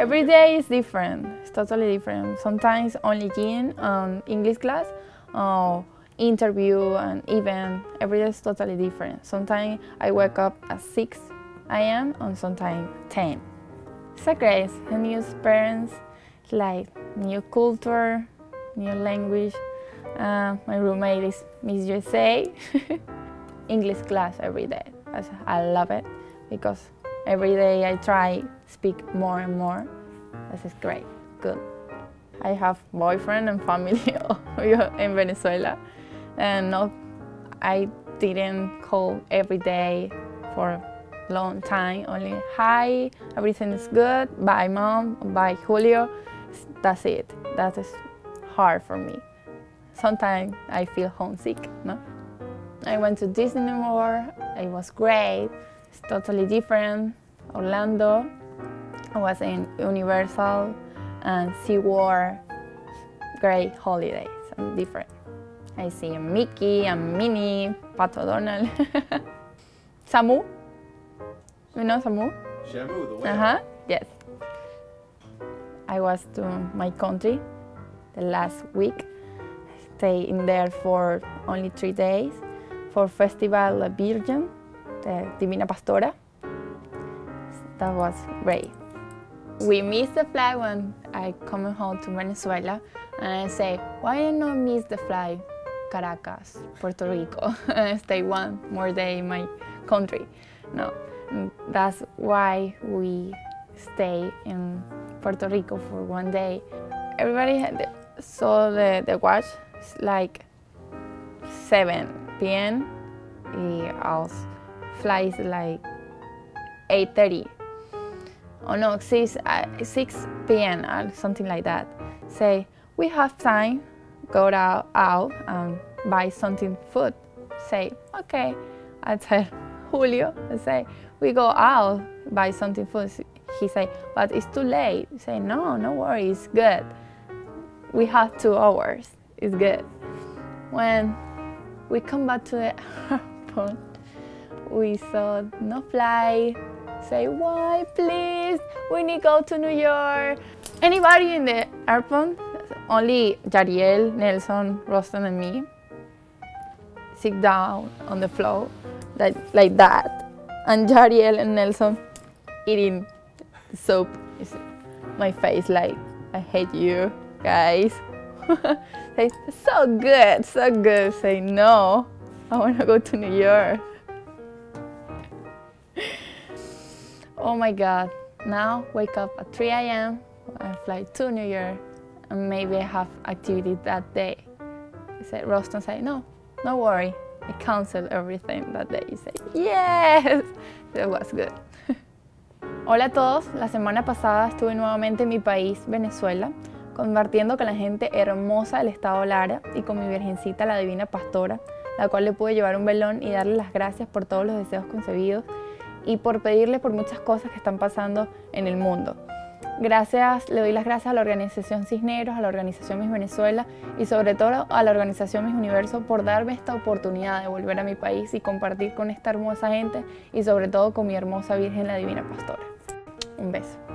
Every day is different. It's totally different. Sometimes only gym, English class, interview, and event. Every day is totally different. Sometimes I wake up at 6 a.m. and sometimes 10. It's a great, a new experience, like new culture, new language. My roommate is Miss USA. English class every day. I love it because every day I try speak more and more. This is great, good. I have boyfriend and family in Venezuela, and no, I didn't call every day for a long time. Only hi, everything is good. Bye, mom. Bye, Julio. That's it. That is hard for me. Sometimes I feel homesick, no? I went to Disney World. It was great. It's totally different. Orlando. I was in Universal and SeaWorld. Great holidays and different. I see Mickey and Minnie, Pato Donald. Samu. You know Samu? Shamu, the whale. Yes. I was to my country the last week. Stay in there for only 3 days for Festival La Virgen, the Divina Pastora. That was great. We missed the flight when I come home to Venezuela, and I say, why I not miss the flight Caracas, Puerto Rico, and stay one more day in my country? No, that's why we stay in Puerto Rico for 1 day. Everybody saw the watch. It's like 7 p.m. Our flight is like 8:30. Oh no, 6 p.m. or something like that. Say, we have time, go out and buy something food. Say, okay. I tell Julio, I say, we go out, buy something food. He say, but it's too late. I say, no worries, it's good. We have 2 hours, it's good. When we come back to the airport, we saw no flight. Say, why, please? We need to go to New York. Anybody in the airport? Only Jariel, Nelson, Rostan, and me sit down on the floor like that. And Jariel and Nelson eating soup. My face like, I hate you guys. Say, so good, so good. Say, no, I want to go to New York. Oh my God, now wake up at 3 a.m. and fly to New York, and maybe I have activity that day. I said, Roston said, no worry, I canceled everything that day. He said, yes, that was good. Hola a todos, la semana pasada estuve nuevamente en mi país, Venezuela, compartiendo con la gente hermosa del estado Lara y con mi virgencita, la Divina Pastora, la cual le pude llevar un velón y darle las gracias por todos los deseos concebidos y por pedirle por muchas cosas que están pasando en el mundo. Le doy las gracias a la organización Cisneros, a la organización Miss Venezuela y sobre todo a la organización Miss Universo por darme esta oportunidad de volver a mi país y compartir con esta hermosa gente y sobre todo con mi hermosa Virgen, la Divina Pastora. Un beso.